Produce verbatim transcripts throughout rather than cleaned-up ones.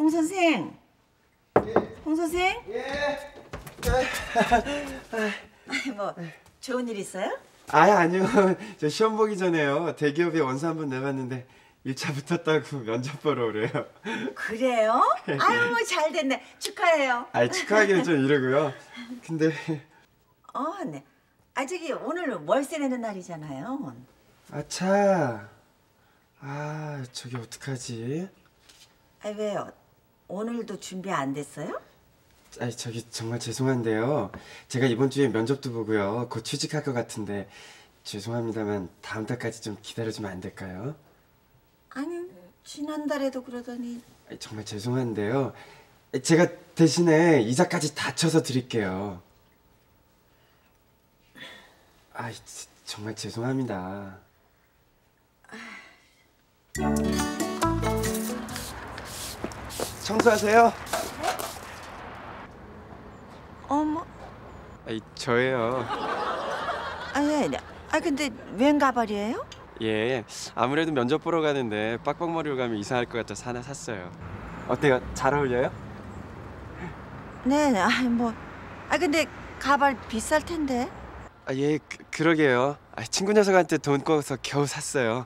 홍 선생. 예. 홍 선생? 예. 뭐 좋은 일 있어요? 아니 아니요. 저 시험 보기 전에요. 대기업에 원서 한번 내봤는데 일 차 붙었다고 면접 보러 오래요. 그래요? 아유 잘 됐네. 축하해요. 아니 축하하기는 좀 이러고요. 근데 어, 네. 아 저기 오늘 월세 내는 날이잖아요. 아차. 아 저기 어떡하지? 아 왜요? 오늘도 준비 안 됐어요? 아니 저기 정말 죄송한데요. 제가 이번 주에 면접도 보고요. 곧 취직할 것 같은데 죄송합니다만 다음 달까지 좀 기다려주면 안 될까요? 아니 지난달에도 그러더니. 아니, 정말 죄송한데요. 제가 대신에 이자까지 다 쳐서 드릴게요. 아 정말 죄송합니다. 청소하세요. 어머. 아이, 저예요. 아니, 아니, 아 근데 웬 가발이에요? 예, 아무래도 면접 보러 가는데 빡빡머리로 가면 이상할 것 같아서 하나 샀어요. 어때요? 잘 어울려요? 네, 아 뭐, 아 근데 가발 비쌀 텐데. 아, 예, 그, 그러게요. 아, 친구 녀석한테 돈 꿔서 겨우 샀어요.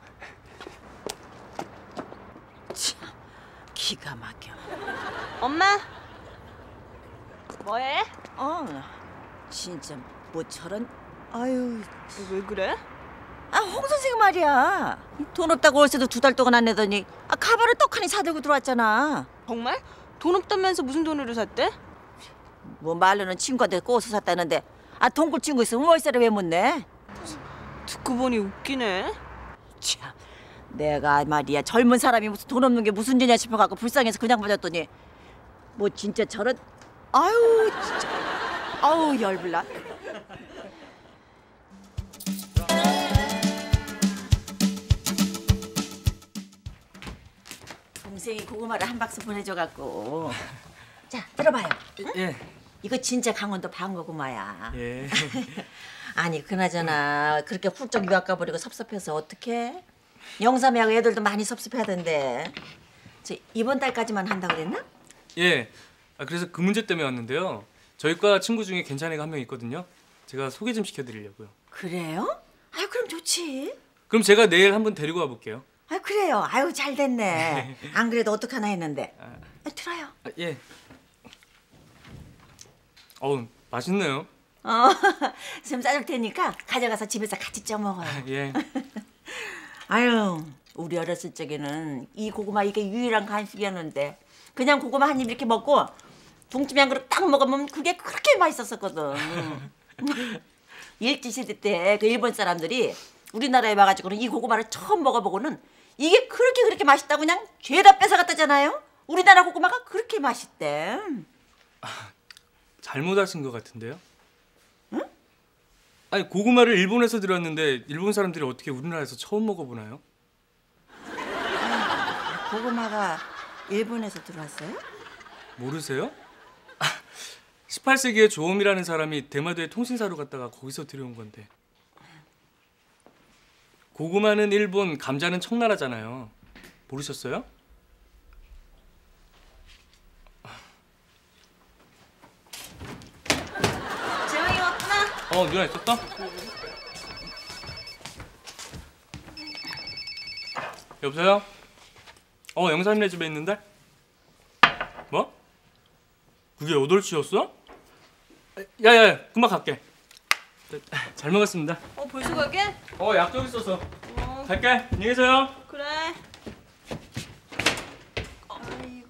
참, 기가 막혀. 엄마, 뭐해? 어, 진짜 뭐 저런. 아유, 왜 그래? 아 홍 선생 말이야. 돈 없다고 월세도 두 달 동안 안 내더니 아 가발을 떡하니 사들고 들어왔잖아. 정말? 돈 없다면서 무슨 돈으로 샀대? 뭐 말로는 친구한테 꼬서 샀다는데 아 동굴 친구 있으면 월세를 왜 못 내? 듣고 보니 웃기네. 참, 내가 말이야 젊은 사람이 무슨 돈 없는 게 무슨 죄냐 싶어갖고 불쌍해서 그냥 받았더니 뭐 진짜 저런. 아유 진짜. 아우 열불나. 동생이 고구마를 한 박스 보내줘갖고. 자 들어봐요. 응? 예. 이거 진짜 강원도 방고구마야. 예. 아니 그나저나 그렇게 훌쩍 유학 가버리고 섭섭해서 어떡해? 영삼이하고 애들도 많이 섭섭해하던데. 저 이번 달까지만 한다고 그랬나? 예. 아, 그래서 그 문제 때문에 왔는데요. 저희 과 친구 중에 괜찮은 애가 한 명 있거든요. 제가 소개 좀 시켜드리려고요. 그래요? 아유 그럼 좋지. 그럼 제가 내일 한번 데리고 와볼게요. 아유 그래요. 아유 잘 됐네. 안 그래도 어떡하나 했는데. 아, 들어요. 아, 예. 어우, 맛있네요. 어, 좀 싸줄 테니까 가져가서 집에서 같이 쪄 먹어요. 아, 예. 아유, 우리 어렸을 적에는 이 고구마 이게 유일한 간식이었는데 그냥 고구마 한 입 이렇게 먹고 붕치미 한 그릇 딱 먹으면 그게 그렇게 맛있었었거든. 일제시대 때 그 일본 사람들이 우리나라에 와가지고는 이 고구마를 처음 먹어보고는 이게 그렇게 그렇게 맛있다고 그냥 죄다 뺏어갔다잖아요. 우리나라 고구마가 그렇게 맛있대. 잘못하신 것 같은데요? 응? 아니 고구마를 일본에서 들었는데 일본 사람들이 어떻게 우리나라에서 처음 먹어보나요? 고구마가 일본에서 들어왔어요? 모르세요? 십팔 세기에 조엄이라는 사람이 대마도에 통신사로 갔다가 거기서 들여온 건데. 고구마는 일본, 감자는 청나라잖아요. 모르셨어요? 재영이 왔구나. 어, 누나 있었어? 여보세요? 어, 영삼이네 집에 있는데? 뭐? 그게 여덟 시였어? 야야야, 금방 갈게. 잘 먹었습니다. 어, 벌써 가게? 어, 약속 있어서. 어, 갈게. 안녕히 계세요. 그래. 아이고.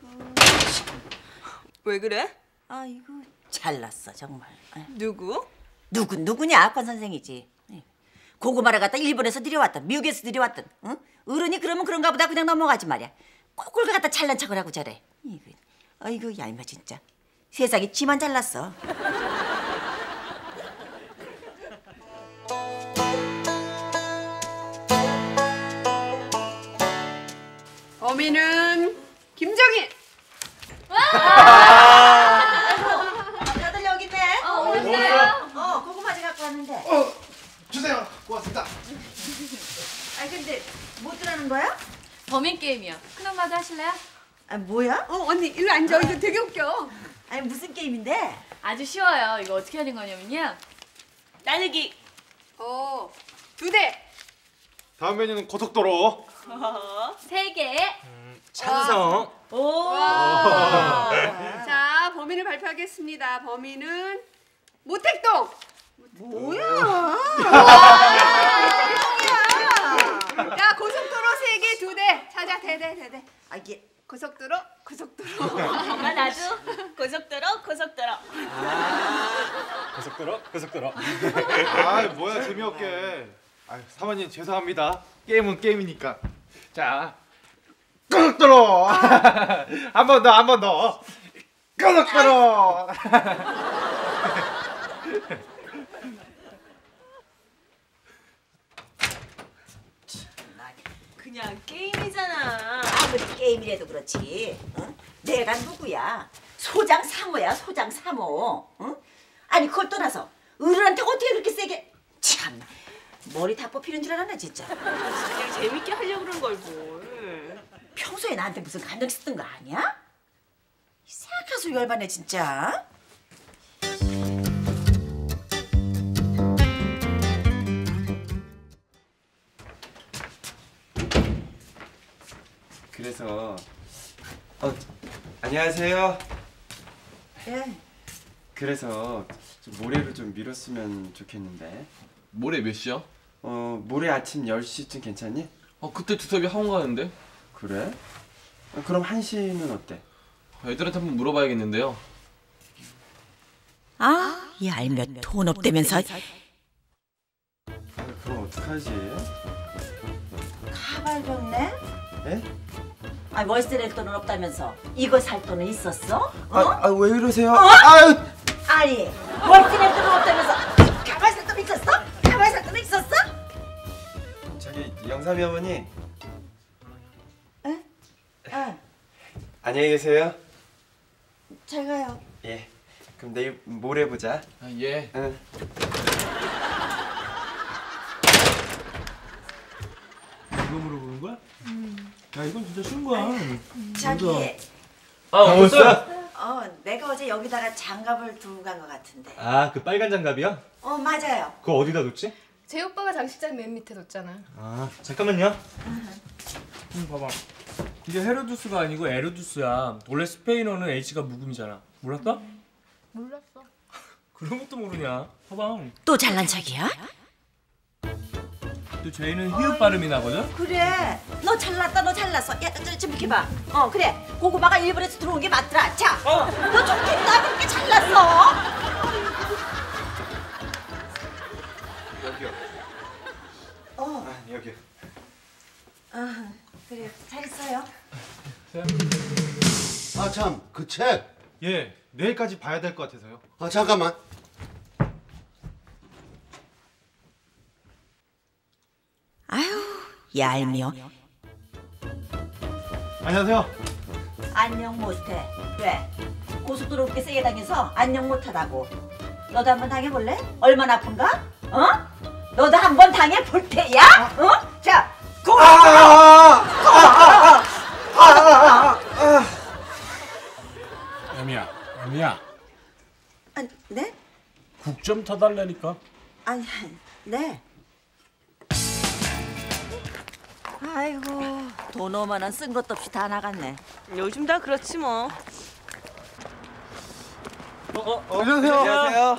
왜 그래? 아이고 잘났어 정말. 누구? 누구 누구냐? 악관 선생이지. 고구마를 갖다 일본에서 들여왔던 미국에서 들여왔던. 응? 어른이 그러면 그런가 보다 그냥 넘어가지 말이야. 꼭 그걸 갖다 잘난 척을 하고 저래. 이거, 아이고 얄마 진짜. 세상이 지만 잘났어. 범인은 김정희. 다들 여기 있네. 어, 오셨어요? 어 고구마지 갖고 왔는데. 어, 주세요. 고맙습니다. 아니 근데 뭐 들라는 거야? 범인 게임이요. 큰엄마도 하실래요? 아 뭐야? 어 언니 일로 앉아. 이거 되게 웃겨. 아니 무슨 게임인데? 아주 쉬워요. 이거 어떻게 하는 거냐면요. 나누기. 어 두 대. 다음 메뉴는 고속도로. 세 개. 찬성. 자 범인을 발표하겠습니다. 범인은 모택동. 뭐야? 야 고속도로 세 개 두 대. 자자 대대 대대. 아 이게 고속도로 고속도로. 엄마 나도 고속도로 고속도로. 고속도로. 고속도로. 아 뭐야 재미없게. 아 사모님 죄송합니다. 게임은 게임이니까. 자 고속도로. 한 번 더 한 번 더. 고속도로. 그냥 게임이잖아. 아무리 게임이라도 그렇지. 응? 내가 누구야? 소장 사모야, 소장 사모. 응? 아니 그걸 떠나서 어른한테 어떻게 그렇게 세게? 참 머리 다 뽑히는 줄 알았네 진짜. 그냥 재밌게 하려고 그런 걸 뭘. 평소에 나한테 무슨 감정 쓰던 거 아니야? 생각해서 열받네 진짜. 그래서 어 안녕하세요. 예. 그래서 좀 모레로 좀 미뤘으면 좋겠는데. 모레 몇 시야? 어 모레 아침 열 시쯤 괜찮니? 어 그때 두섭이 학원 가는데? 그래? 어, 그럼 한 시는 어때? 애들한테 한번 물어봐야겠는데요. 아, 이 알면 돈 없다면서. 아, 그럼 어떡하지? 가발 병네? 예? 아 월세 낼 돈은 없다면서 이거 살 돈은 있었어? 어? 아 왜 이러세요? 아유! 아니 월세 낼 돈은 없다면서 가발 살 돈 있었어? 가발 살 돈 있었어? 저기 영삼이 어머니 에? 아, 안녕히 계세요. 잘 가요. 예. 그럼 내일 모레 보자. 아, 예. 응. 이거 물어보는 거야? 야 이건 진짜 쉬운 거야. 저기 아, 왔어? 어 내가 어제 여기다가 장갑을 두고 간 것 같은데. 아, 그 빨간 장갑이야? 어 맞아요. 그거 어디다 뒀지? 제 오빠가 장식장 맨 밑에 뒀잖아. 아, 잠깐만요. 응, 봐봐. 이게 헤로두스가 아니고 에르두스야. 원래 스페인어는 H가 묵음이잖아. 몰랐어? 몰랐어. 그런 것도 모르냐? 봐봐. 또 잘난 척이야? 또 저희는 히읗 발음이 나거든? 그래. 너 잘났다. 너 잘났어. 야, 저, 좀 비켜봐. 어 그래. 고구마가 일본에서 들어온 게 맞더라. 자, 어. 너 좋겠다. 그렇게 잘났어. 여기요. 어. 아 여기요. 아 그래. 잘했어요. 아 참, 그 책. 예 내일까지 봐야 될 것 같아서요. 아 잠깐만. 아유 얄미워. 안녕하세요. 안녕 못해. 왜? 고속도로 그렇게 세게 당해서 안녕 못하다고. 너도 한번 당해볼래? 얼마나 아픈가? 어? 너도 한번 당해볼 테야? 어? 자, 고속도로! 애미야, 애미야, 아, 네? 국 좀 타달라니까. 아니, 네. 아이고, 돈 오만 원 쓴 것도 없이 다 나갔네. 요즘 다 그렇지 뭐. 어, 어, 어. 안녕하세요. 안녕하세요.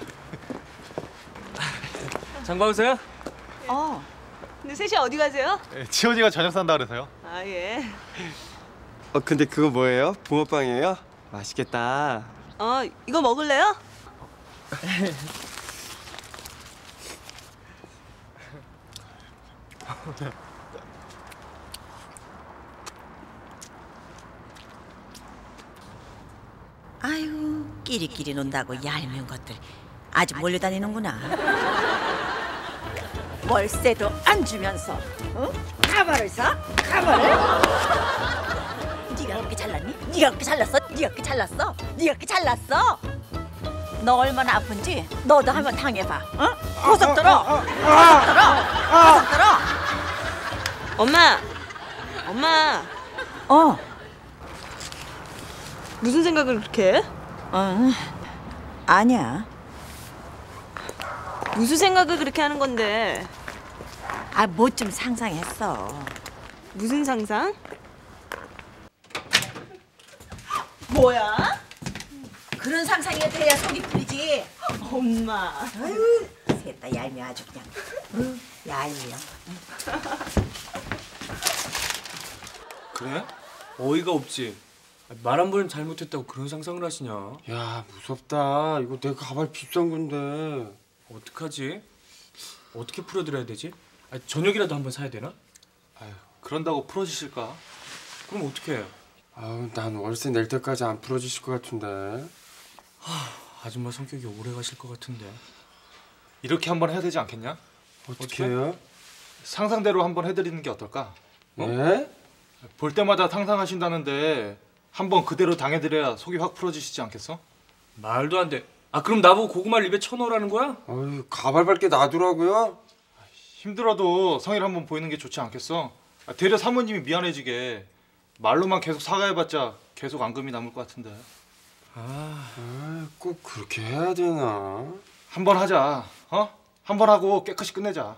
장광수야? 어. 근데 셋이 어디 가세요? 예, 지원이가 저녁 산다 그래서요. 아 예. 어 근데 그거 뭐예요? 붕어빵이에요? 맛있겠다. 어 이거 먹을래요? 아이고, 끼리끼리 논다고 얄미운 것들 아주 몰려다니는구나. 월세도 안 주면서, 어? 가발을 사? 가발을? 네가 그렇게 잘났니? 네가 그렇게 잘났어? 네가 그렇게 잘났어? 네가 그렇게 잘났어? 너 얼마나 아픈지 너도 한번 당해봐. 어? 고속도로, 고속도로, 고속도로. 엄마. 엄마. 어, 무슨 생각을 그렇게 해? 어, 아니야. 무슨 생각을 그렇게 하는 건데? 아, 뭐 좀 상상했어. 무슨 상상? 뭐야? 그런 상상이 돼야 속이 풀리지. 엄마. 아유, 셋다 얄미 아주 그냥. 응, 얄미워. 그래? 어이가 없지. 말 한 번 잘못했다고 그런 상상을 하시냐? 야, 무섭다. 이거 내 가발 비싼 건데. 어떡하지? 어떻게 풀어드려야 되지? 아, 저녁이라도 한번 사야 되나? 아유, 그런다고 풀어주실까? 그럼 어떻게 해요? 아우, 난 월세 낼 때까지 안 풀어주실 것 같은데. 하, 아줌마 성격이 오래 가실 것 같은데. 이렇게 한번 해야 되지 않겠냐? 어떻게 해요? 상상대로 한번 해드리는 게 어떨까? 어? 예? 볼 때마다 상상하신다는데 한번 그대로 당해드려야 속이 확 풀어지시지 않겠어? 말도 안 돼. 아, 그럼 나보고 고구마를 입에 쳐넣으라는 거야? 아유, 가발 밟게 놔두라고요? 힘들어도 성의를 한번 보이는 게 좋지 않겠어? 아, 되려 사모님이 미안해지게 말로만 계속 사과해봤자 계속 앙금이 남을 것 같은데. 아, 아, 꼭 그렇게 해야 되나? 한번 하자. 어? 한번 하고 깨끗이 끝내자.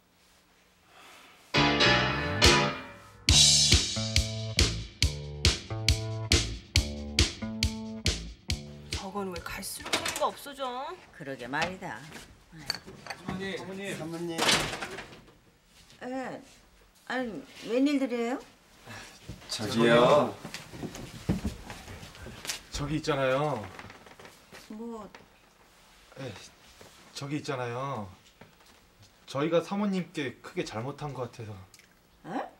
저건 왜 갈수록 재미가 없어져? 그러게 말이다. 어머니, 어머니. 사모님. 예, 아니 웬일들이에요? 저기요. 저기 있잖아요. 뭐 에, 저기 있잖아요. 저희가 사모님께 크게 잘못한 것 같아서. 에?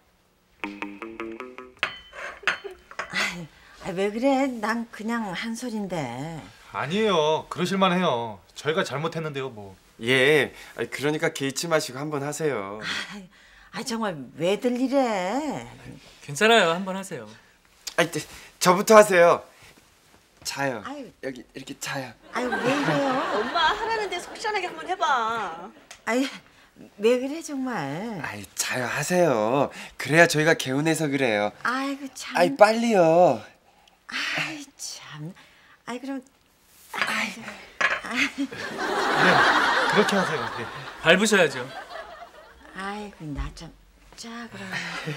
아, 왜 그래? 난 그냥 한 소린데. 아니에요. 그러실만 해요. 저희가 잘못했는데요, 뭐. 예. 아니, 그러니까 개의치 마시고 한번 하세요. 아, 정말 왜들 이래? 괜찮아요. 한번 하세요. 아이, 저부터 하세요. 자요. 아유. 여기 이렇게 자요. 아유, 왜 이래요? 엄마 하라는데 속 시원하게 한번 해봐. 아이, 왜 그래 정말? 아이, 자요 하세요. 그래야 저희가 개운해서 그래요. 아이고 참. 아이, 빨리요. 아이 참. 아이 그럼. 아이. 네, 그렇게 하세요. 네. 밟으셔야죠. 아이고 나 좀. 자 그럼.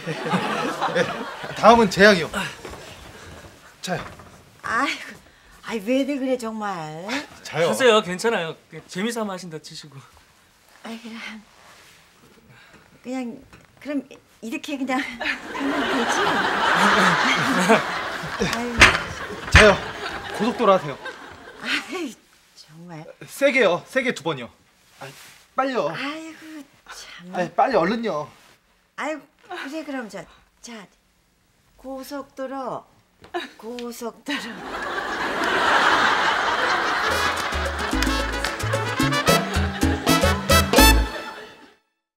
네, 다음은 재앙이요. 자요. 아이고. 아이 왜들 그래 정말? 자요. 하세요. 괜찮아요. 그냥 재미삼아 하신다 치시고. 아이 그럼. 그냥 그럼 이렇게 그냥 하면 되지? 아유, 자요. 고속도로 하세요. 아이 정말. 세게요. 세게 두 번이요. 아이, 빨리요. 아이고 참. 아이, 빨리 얼른요. 아이고 그래 그럼 자, 자 고속도로 고속도로